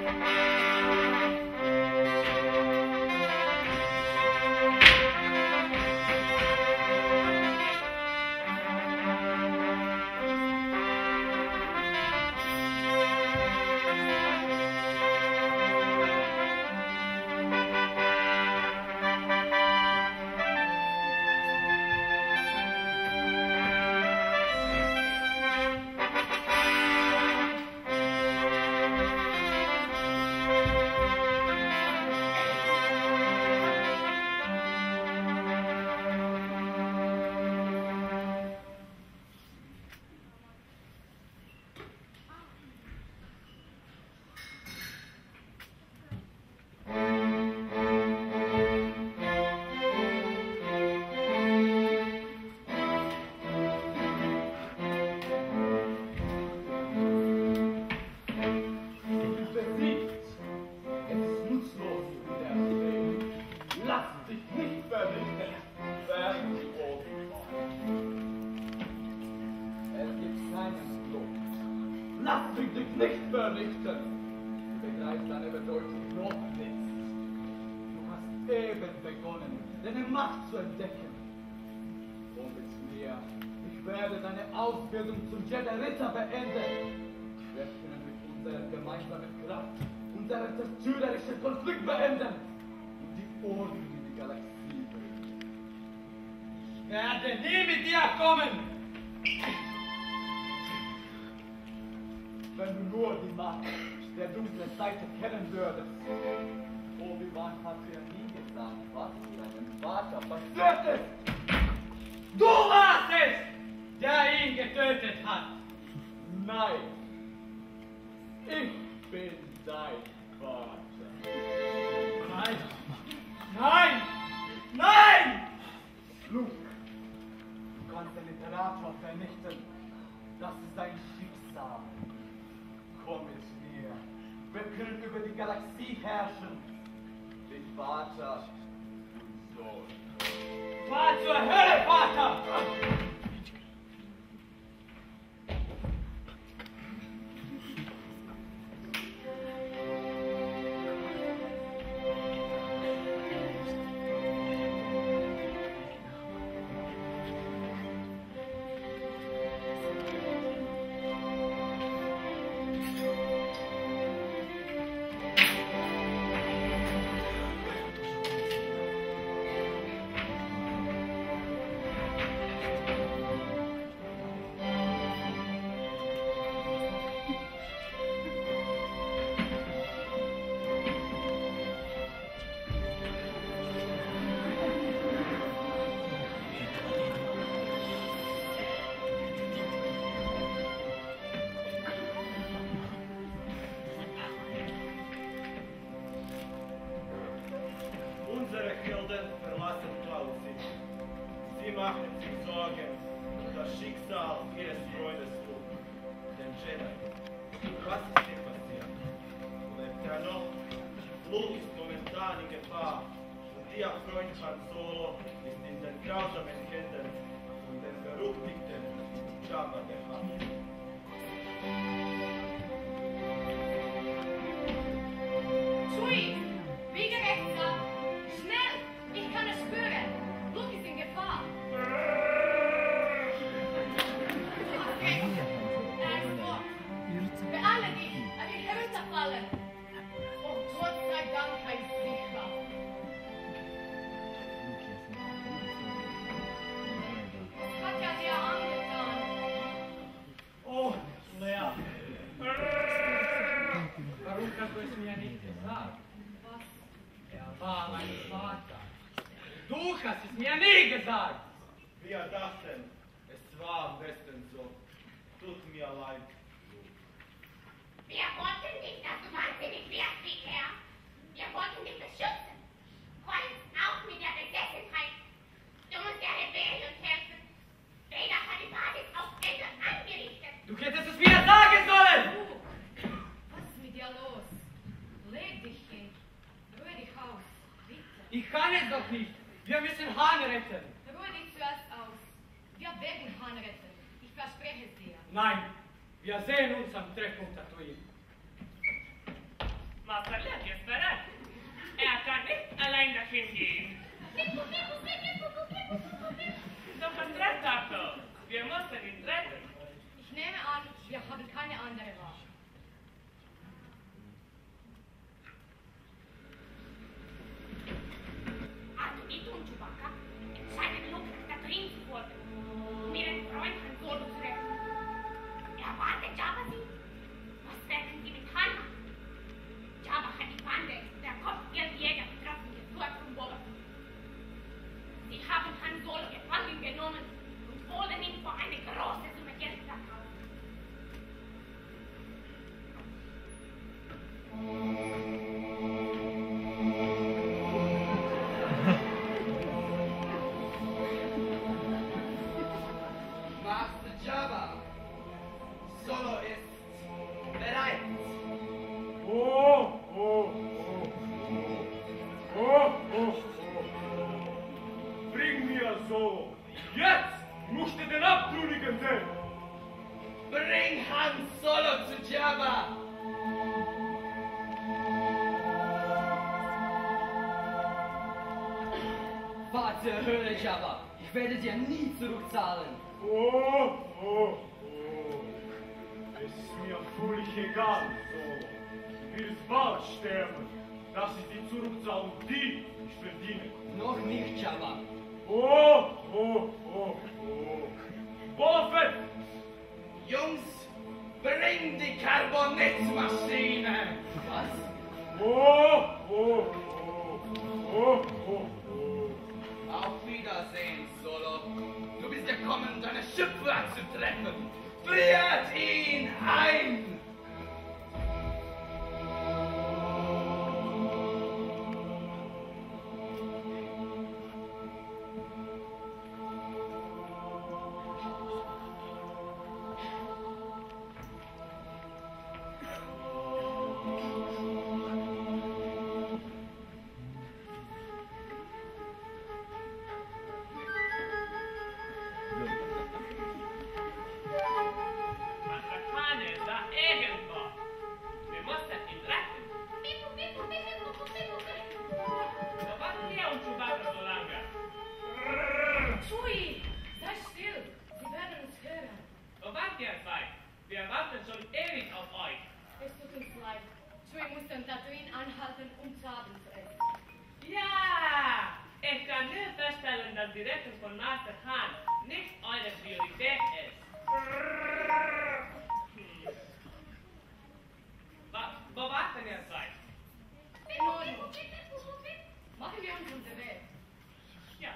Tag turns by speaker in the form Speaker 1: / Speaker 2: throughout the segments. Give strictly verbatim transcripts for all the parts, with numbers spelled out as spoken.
Speaker 1: Ausbildung zum Jedi-Ritter beenden. Wir können mit unserer gemeinsamen Kraft unseren zerstörerischen Konflikt beenden und die Ordnung in die Galaxie bringen. Ich werde nie mit dir kommen! Wenn du nur die Macht der dunklen Seite kennen würdest. Obi-Wan hat dir nie gesagt, was mit deinem Vater passiert ist. Du warst es! Der ihn getötet hat. Nein, ich bin dein Vater. Nein, nein, nein! Luke, du kannst den Imperator vernichten. Das ist dein Schicksal. Komm mit mir. Wir können über die Galaxie herrschen. Wie Vater und Sohn. Fahr zur Hölle, Vater!
Speaker 2: Ich kann es doch nicht. Wir müssen Han retten.
Speaker 3: Ruhe dich zuerst aus. Wir werden Han retten. Ich verspreche es dir.
Speaker 2: Nein, wir sehen uns am Treffpunkt Tatooine.
Speaker 4: verliert jetzt bereit. Er kann nicht allein dahin gehen. Doch was redet Arthur? Wir müssen ihn retten.
Speaker 3: Ich nehme an, wir haben keine andere Wahl.
Speaker 5: Arthur und Chewbacca entscheiden genug, Katrin zu folgen, um ihren Freund Han Solo zu retten. Erwartet Jabba sie? Was werden sie mit Han machen? Jabba hat die Bande der Kopfgeldjäger getroffen, geführt von Boba. Sie haben Han Solo gefangen genommen und wollen ihn für eine große Summe Geld verkaufen.
Speaker 1: Master Jabba, Solo ist bereit.
Speaker 6: Oh, oh, oh, oh, oh, oh, oh. Bring mir Solo. Jetzt musst du den Abtrünnigen sehen.
Speaker 1: Bring Han Solo zu Jabba.
Speaker 7: Fahr zur Höhle, Jabba. Ich werde dir nie zurückzahlen.
Speaker 6: Oh, oh, oh. Es ist mir völlig egal, Solo. Du wirst bald sterben. Das ist die Zurückzahlung, die ich verdiene.
Speaker 7: Noch nicht, Jabba.
Speaker 6: Oh, oh, oh, oh. Boba Fett!
Speaker 1: Jungs, bring die Carbonitmaschine.
Speaker 7: Was?
Speaker 6: Oh, oh, oh, oh, oh, oh.
Speaker 1: Auf Wiedersehen, Solo. Du bist gekommen, deine Schöpfer zu treffen. Friert ihn ein!
Speaker 4: Master Khan ist da irgendwo. Wir müssen ihn retten. So warten wir und Chewbacca so lange.
Speaker 3: Chewie, sei still. Sie werden uns hören.
Speaker 4: Wo wart ihr zwei? Wir warten schon ewig auf euch.
Speaker 3: Es tut uns leid. Chewie musste in Tatooine anhalten, um Zaben zu essen.
Speaker 4: Ja! Ich kann nur feststellen, dass die Rettung von Master Khan nicht eure Priorität ist. Hm. Wa- Wo wart denn ihr zwei?
Speaker 3: Nun, machen wir uns unterwegs.
Speaker 4: Ja.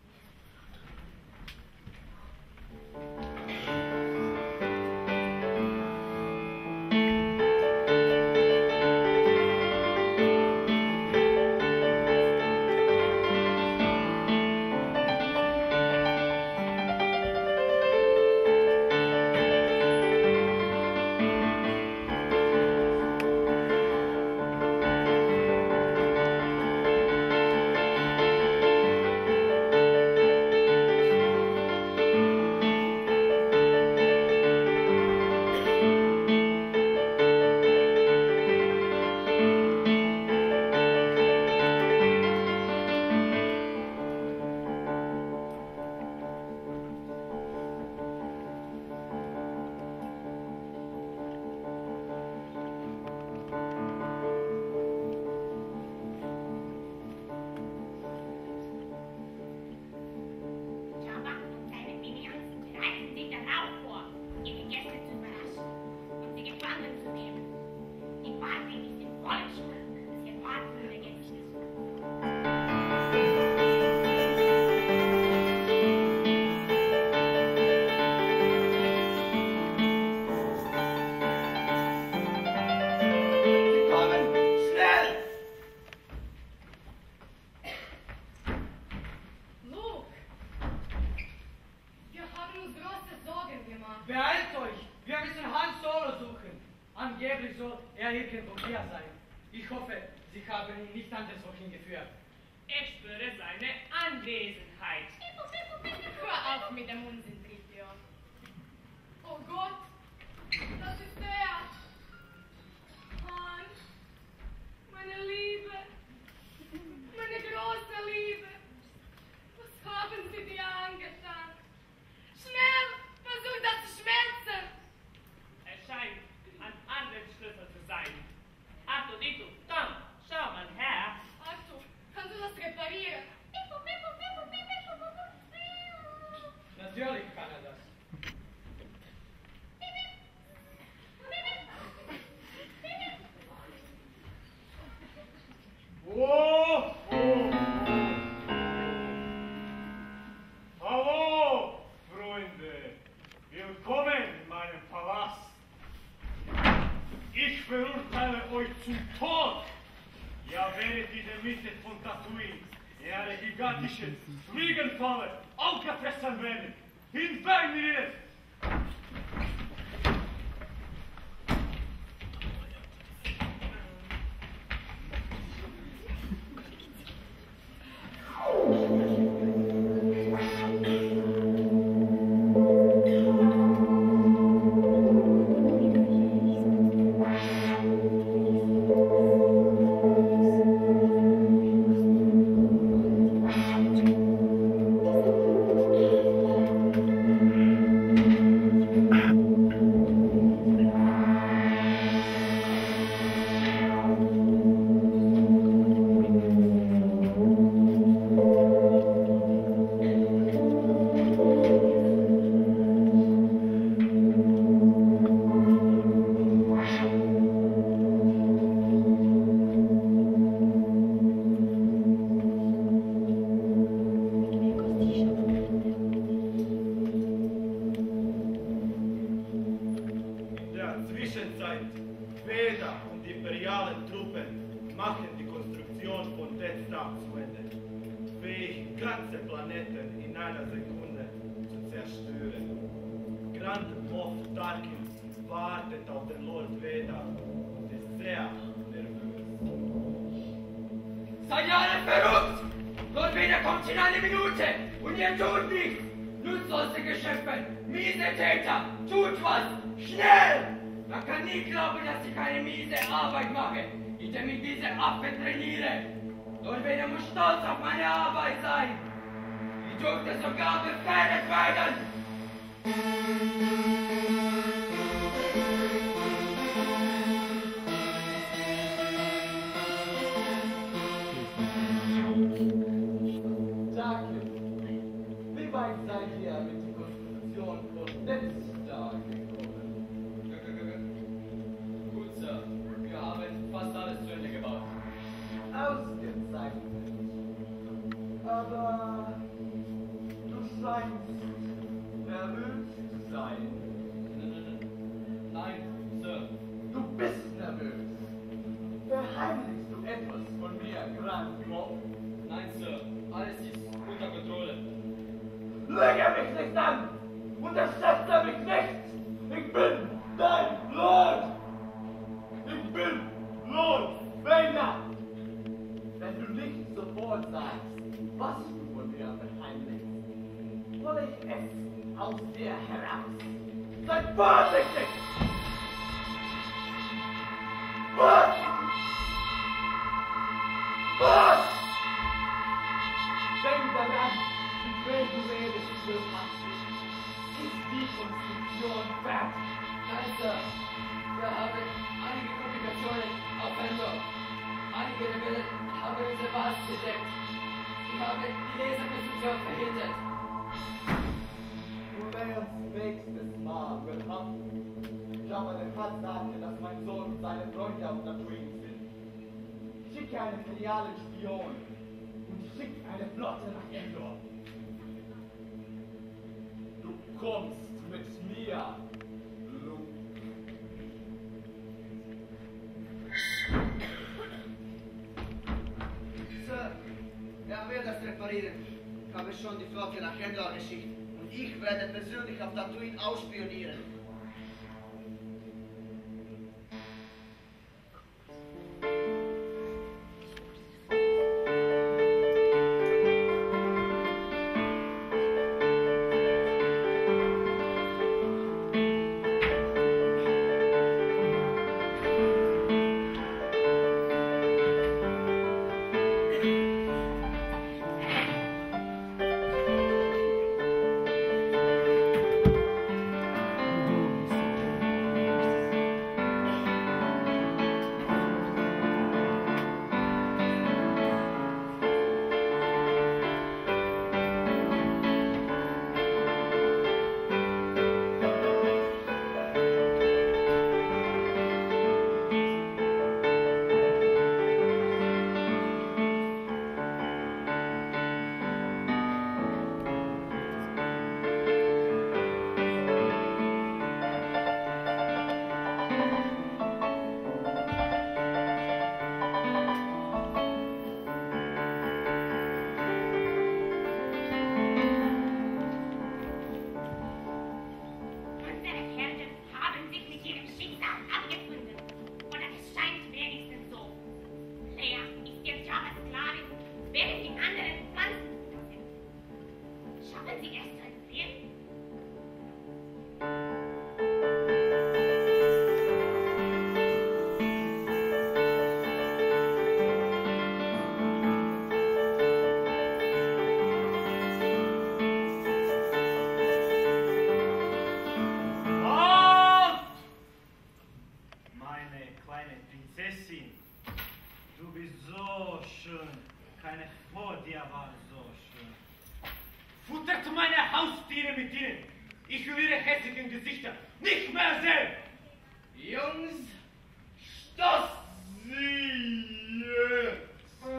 Speaker 5: Jabba und seine Minions bereiten sich darauf vor, ihre Gäste zu überraschen und sie gefangen zu nehmen. Die Party ist im vollen Schwung. Sie erwarten ihre Gäste.
Speaker 1: Sie kommen! Schnell!
Speaker 3: Luke, wir haben uns große Sorgen gemacht.
Speaker 2: Beeilt euch! Wir müssen Han Solo suchen. Angeblich soll er irgendwo hier sein. Ich hoffe, Sie haben ihn nicht anderswohin geführt.
Speaker 4: Ich spüre seine Anwesenheit.
Speaker 3: Hör auf mit dem Unsinn, Tripio. Oh Gott, das ist er. Han,
Speaker 6: zum Tod. Ja, während in der Mitte von Tatooine eine gigantische Fliegenfalle aufgefressen werden. Hinweg mit ihr!
Speaker 7: Seid ihr alle verrückt? Lord Vader kommt in eine Minute und ihr tut nichts! Nutzlose Geschöpfe, miese Täter, tut was! Schnell! Man kann nie glauben, dass ich eine miese Arbeit mache, indem ich diese Affen trainiere. Lord Vader muss stolz auf meine Arbeit sein. Ich durfte sogar befördert werden!
Speaker 1: Wie weit seid ihr mit der Konstruktion von Deathstar gekommen?
Speaker 7: Gut, Sir. Wir haben fast alles zu Ende gebaut.
Speaker 1: Ausgezeichnet. Aber du scheinst nervös zu sein.
Speaker 7: Nein, Sir.
Speaker 1: Du bist nervös. Verheimlichst du etwas von mir, Grand Moff?
Speaker 7: Nein, Sir. Alles ist unter Kontrolle.
Speaker 1: Lüge mich nicht an! Unterschätze mich nicht! Ich bin dein Lord! Ich bin Lord Vader! Wenn du nicht sofort sagst, was du von mir verheimlichst, hole ich es aus dir heraus. Sei vorsichtig! Was? Was? Denk daran, wenn du redest, für Absicht, ist die Konstruktion fertig.
Speaker 7: Nein, Sir. Wir haben einige Komplikationen auf Endor. Einige Rebellen haben unsere Basis entdeckt. Sie haben die Laserkonstruktion verhindert.
Speaker 1: Rumärs nächstes Mal wird haften. Jabba der Hutt sagte, dass mein Sohn und seine Freunde auf Tatooine sind. Schicke einen filialen Spion und schicke eine Flotte nach Endor. Du kommst mit mir, Luke.
Speaker 8: Sir, er wird das reparieren. Ich habe schon die Flotte nach Endor geschickt und ich werde persönlich auf Tatooine ausspionieren.
Speaker 6: so schön. Keine vor dir war so schön. Futtert meine Haustiere mit ihnen. Ich will ihre hässlichen Gesichter nicht mehr sehen.
Speaker 7: Jungs, stoß
Speaker 6: Sie jetzt.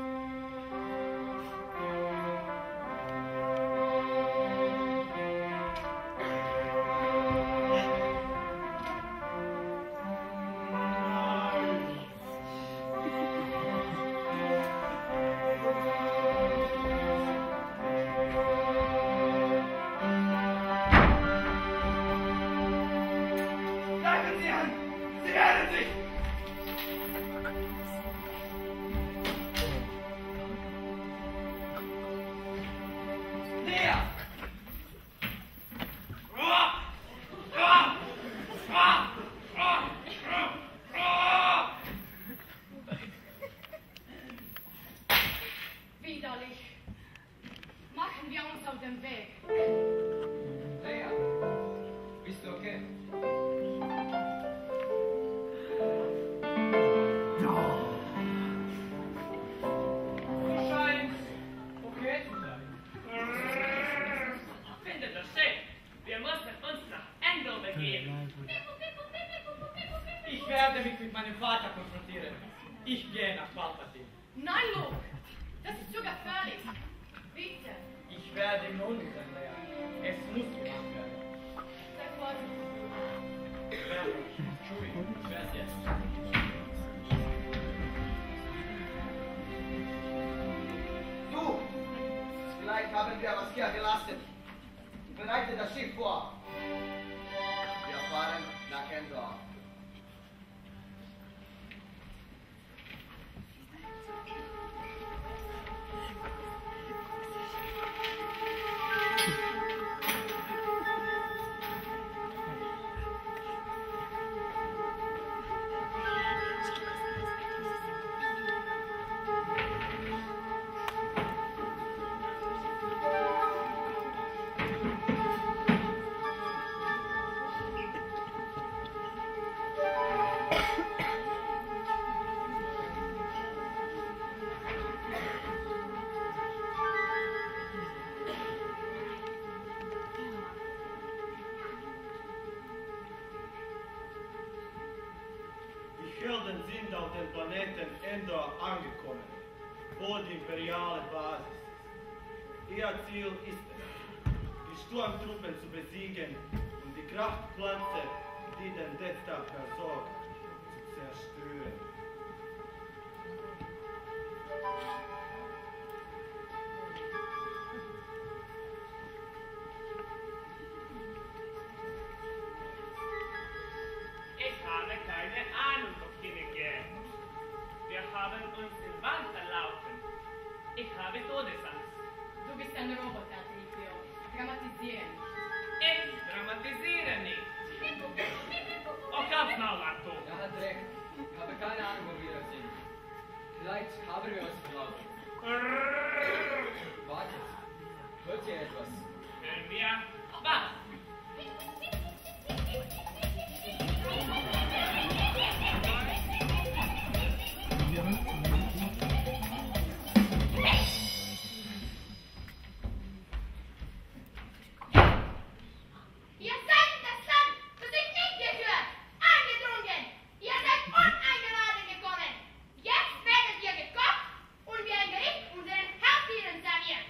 Speaker 6: Helden sind auf dem Planeten Endor angekommen, wo die imperiale Basis ist. Ihr Ziel ist es, die Sturmtruppen zu besiegen und die Kraftpflanze, die den Death Star versorgt, zu zerstören.
Speaker 4: Ich habe keine Ahnung, wohin ich gehe. Wir haben uns im Wald verlaufen. Ich habe Todesangst.
Speaker 3: Du bist ein Roboter, Tripio. Dramatisieren.
Speaker 4: Ich dramatisiere nicht. Oh, ganz Maul, Arthur.
Speaker 7: Er hat recht. Ich habe keine Ahnung, wo wir sind. Vielleicht haben wir uns verlaufen. Wartet. Hört ihr etwas?
Speaker 4: Hören wir? Was?
Speaker 5: Ihr seid das Land, das ich nicht gehört, eingedrungen. Ihr seid uneingeladen gekommen. Jetzt werdet ihr gekocht und wie ein Gericht unseren Haustieren serviert.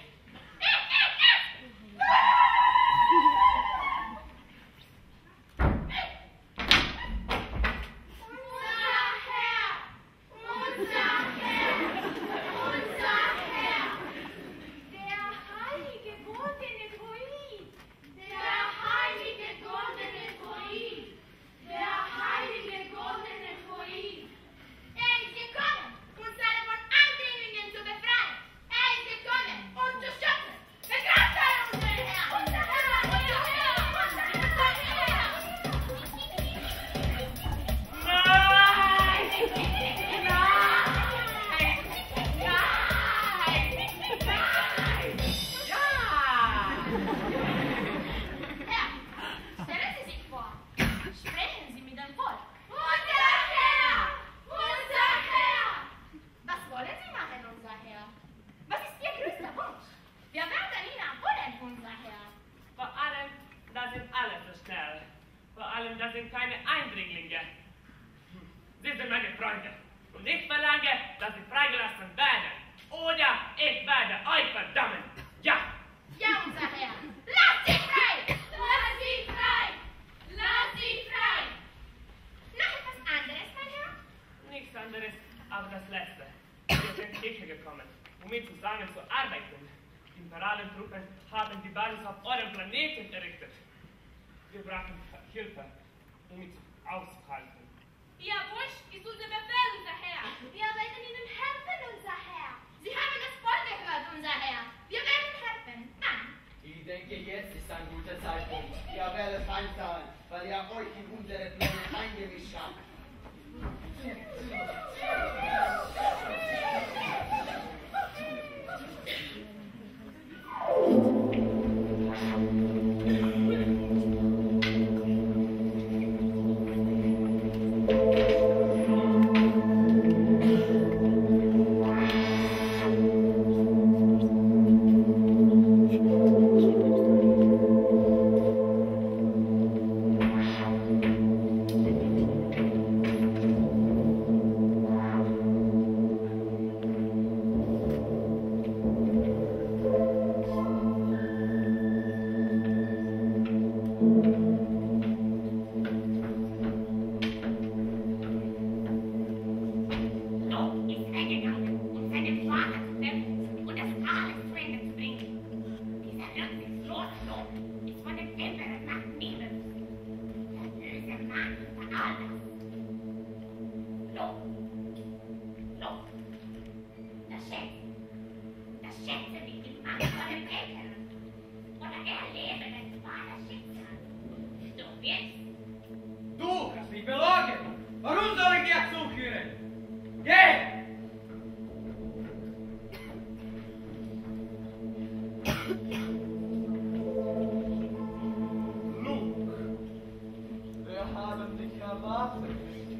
Speaker 4: allem, das sind keine Eindringlinge. Sie sind meine Freunde. Und ich verlange, dass sie freigelassen werden. Oder ich werde euch verdammen. Ja!
Speaker 5: Ja, unser Herr. Lass sie frei! Lass sie frei! Lass sie frei! Noch etwas anderes, mein Herr?
Speaker 4: Nichts anderes, aber das Letzte. Wir sind hierher gekommen, um mit zusammen zu arbeiten. Die imperialen Truppen haben die Basis auf eurem Planeten errichtet. Wir brauchen Hilfe, um mit auszuhalten.
Speaker 5: Ihr Wunsch ist unser Befehl, unser Herr. Wir werden Ihnen helfen, unser Herr. Sie haben das Wort gehört, unser Herr. Wir werden helfen. Mann.
Speaker 1: Ich denke, jetzt ist ein guter Zeitpunkt.
Speaker 8: Ihr werdet heimzahlen, weil ihr euch in unsere Pläne eingemischt habt.
Speaker 2: Du hast mich belogen! Warum soll ich dir zuhören? Geh!
Speaker 1: Luke, wir haben dich erwartet.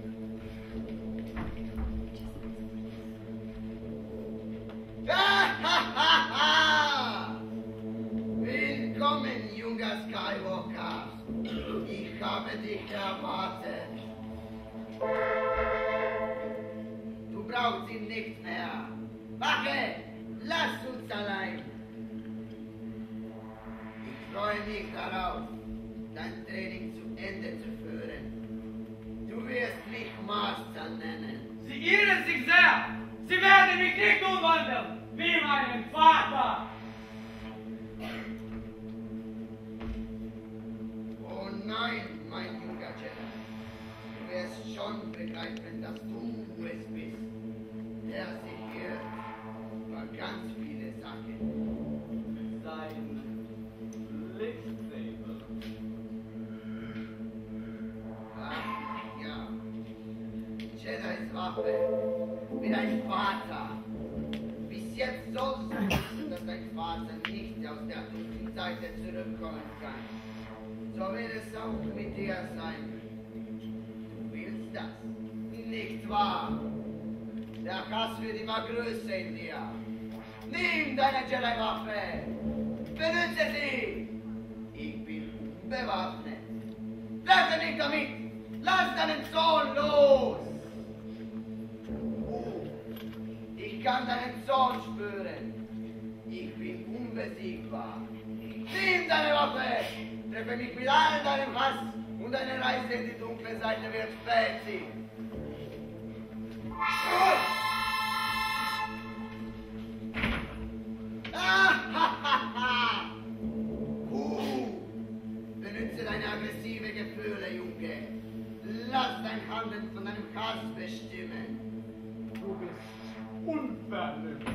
Speaker 8: Willkommen, junger Skywalker. Ich habe dich erwartet. Du brauchst ihn nicht mehr. Wache! Lass uns allein. Ich freue mich darauf, dein Training zu Ende zu führen. Du wirst mich Master nennen.
Speaker 2: Sie irren sich sehr! Sie werden mich nicht umwandeln! Wie meinen Vater!
Speaker 8: Oh nein, mein junger Jedi. Du wirst schon begreifen, dass du es bist, der sich irrt über ganz viele Sachen.
Speaker 1: Sein Lichtsaber.
Speaker 8: Ach ja, Jedis Waffe, wie dein Vater. Bis jetzt sollst du wissen, dass dein Vater nicht aus der dunklen Seite zurückkommen kann. So wird es auch mit dir sein. Du willst das, nicht wahr? Der Hass wird immer größer in dir. Nimm deine Jedi-Waffe! Benutze sie! Ich bin unbewaffnet. Treffe mich damit! Lass deinen Sohn los! Oh, ich kann deinen Sohn spüren. Ich bin unbesiegbar. Nimm deine Waffe! Treffe mich mit all deinem Hass und deine Reise in die dunkle Seite wird spät sein. Uh, benutze deine aggressive Gefühle, Junge. Lass dein Handeln von deinem Hass bestimmen.
Speaker 1: Du bist unvernünftig.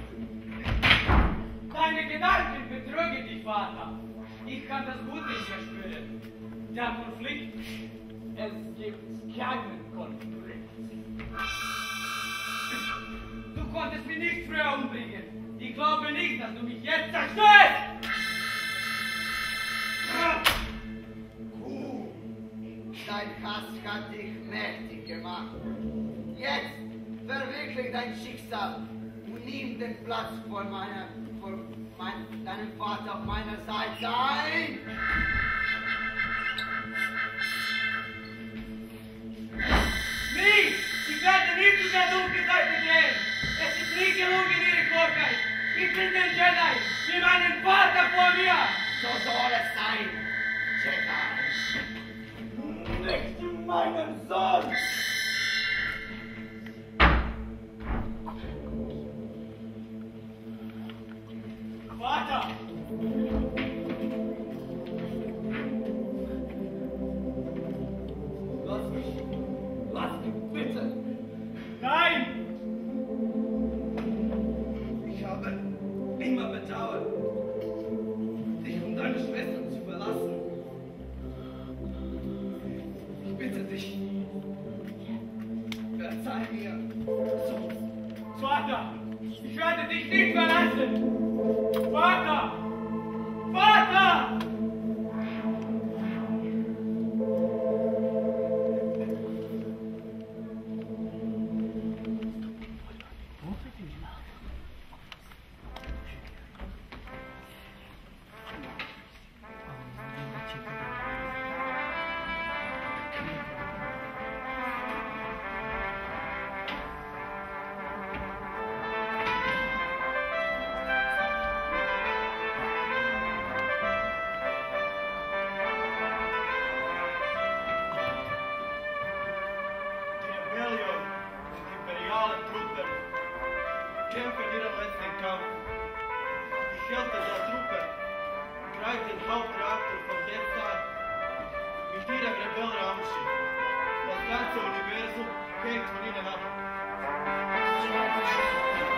Speaker 2: Deine Gedanken betrügen dich, Vater. Ich kann das Gute in dir spüren. Der Konflikt.
Speaker 1: Es gibt keinen Konflikt.
Speaker 2: Du konntest mich nicht früher umbringen. Ich glaube nicht, dass du mich jetzt zerstörst.
Speaker 8: Uh, dein Hass hat dich mächtig gemacht. Jetzt verwirklich dein Schicksal und nimm den Platz vor meiner, vor mein, deinem Vater auf meiner Seite ein.
Speaker 2: werde nie zu der dunklen Seite drehen. Es ist nie gelungen, ihre Klugheit. Ich bin der Jedi, wie meinen Vater vor mir.
Speaker 8: So soll es sein, Jedi.
Speaker 1: Nicht meinen Sohn!
Speaker 2: Vater!
Speaker 1: Lass mich! Lass mich bitte!
Speaker 2: Nein!
Speaker 1: Ich habe immer bedauert, dich und deine Schwester zu verlassen. Ich bitte dich, verzeih mir. So,
Speaker 2: Vater! Ich werde dich nicht verlassen! Vater! Vater!
Speaker 6: Kämpfen ihren letzten Kampf. Die Kälte der Truppe greift den Hauptreaktor vom Death Star mit ihrem Rebellenraumschiff. Das ganze Universum hängt von ihnen ab.